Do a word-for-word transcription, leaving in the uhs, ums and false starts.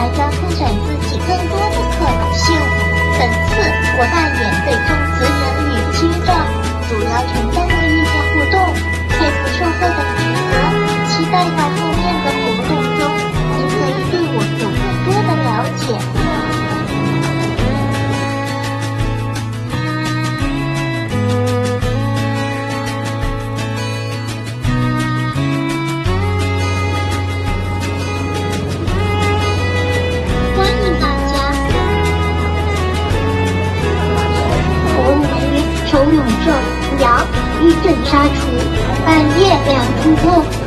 还将拓展自己更多的可能性。本次我扮演北宋词人李清照，主要承担了意见互动、配合售后的职责，期待在后面的活动中，您可以对我有更多的了解。手永正，阳一阵杀除，半夜两出后。